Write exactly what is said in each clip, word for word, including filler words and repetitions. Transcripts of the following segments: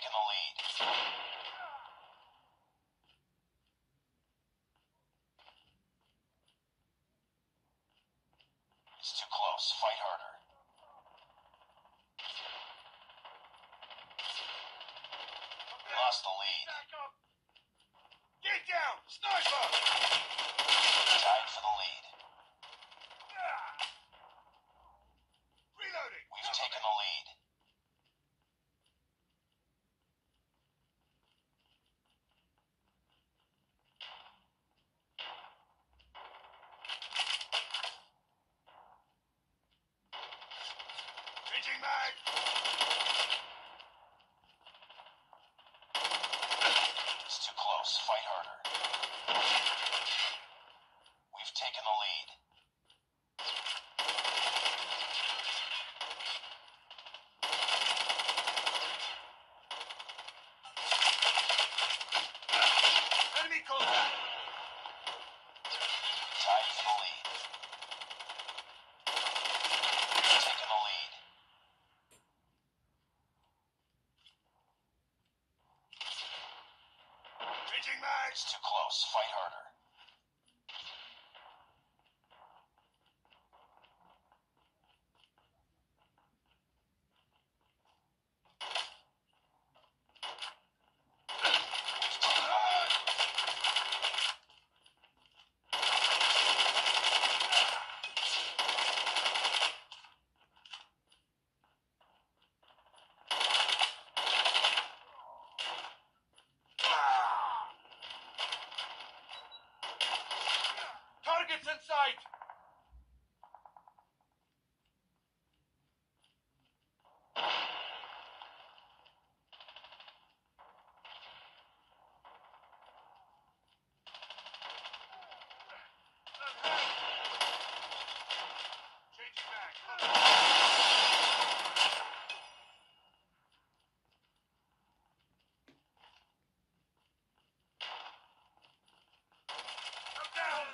taken the lead. It's too close. Fight harder. Lost the lead. Get down! Sniper! Tied for the lead. Reloading! We've taken the lead. Changing mag! It's too close. Fight harder. We've taken the lead. Enemy contact! Tied for the lead. We've taken the lead. Changing mag! It's too close. Fight harder. We've taken the lead. Targets in sight! Changing mag! I'm down!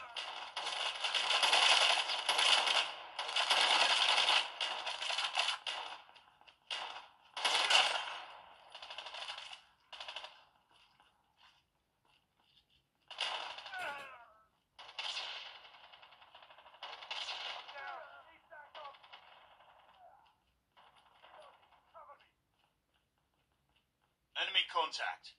Enemy contact.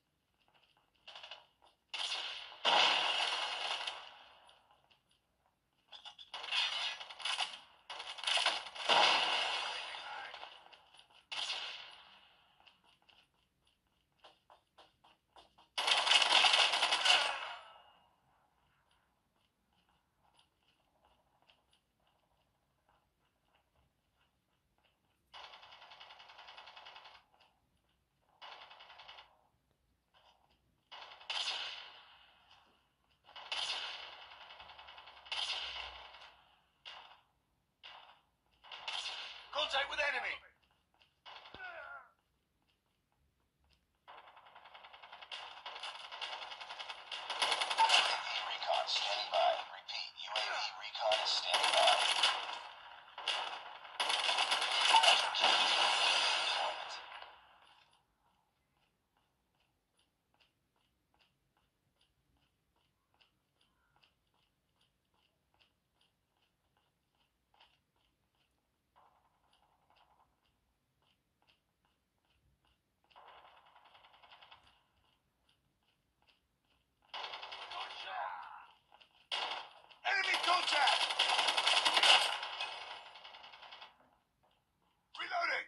Contact with enemy. U A V recon standing by. Repeat, U A V recon is standing by. Deployment. Enemy contact. Reloading.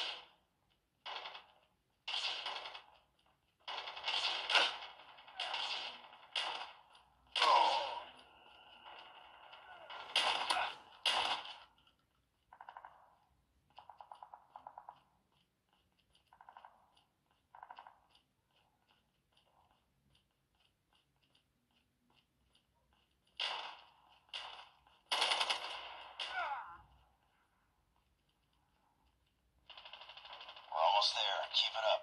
We're almost there. Keep it up.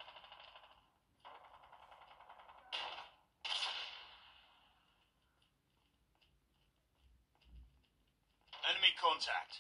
Enemy contact.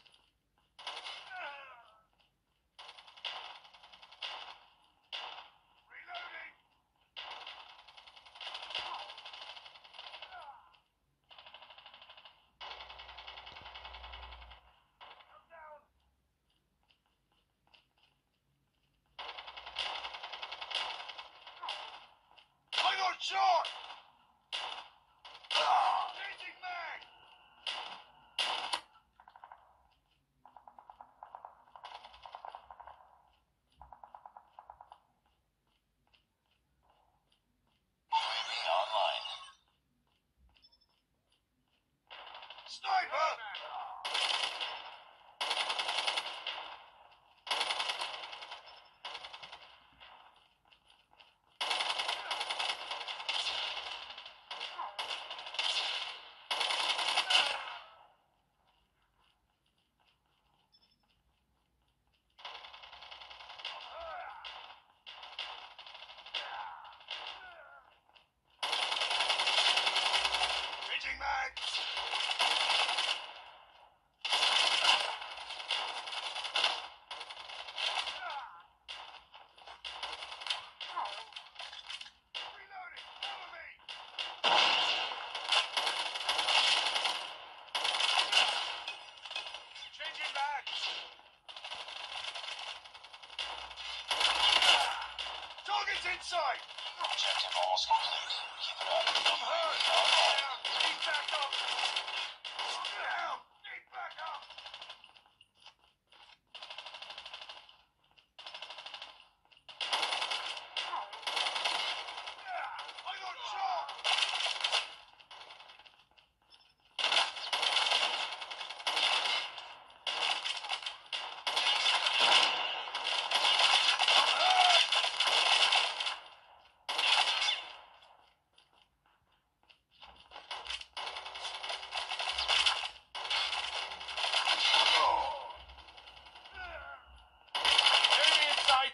Sniper! Changing mag! Reloading! Cover me! Changing mag! Target's inside! Objective almost complete. Keep it up. I'm hurt! Down! Need back up! Down! Need back up! I got shot! Enemy in sight!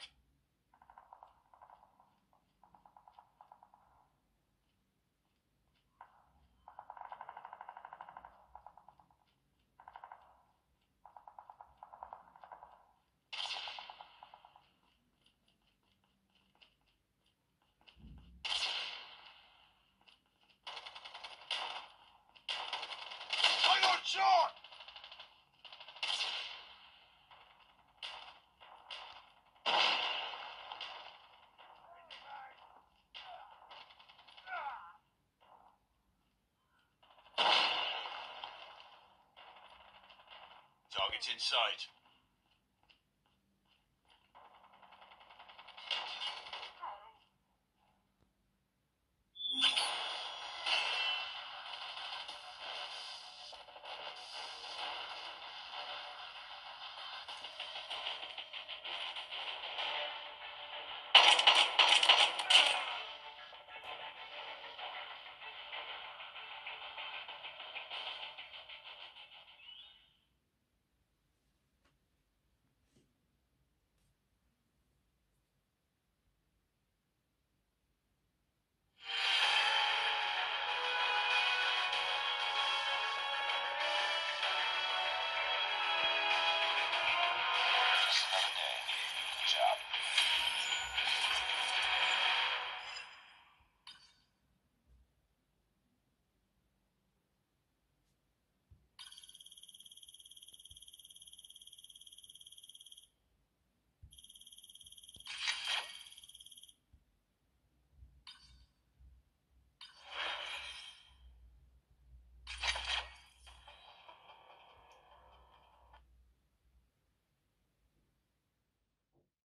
I got shot! Target's in sight.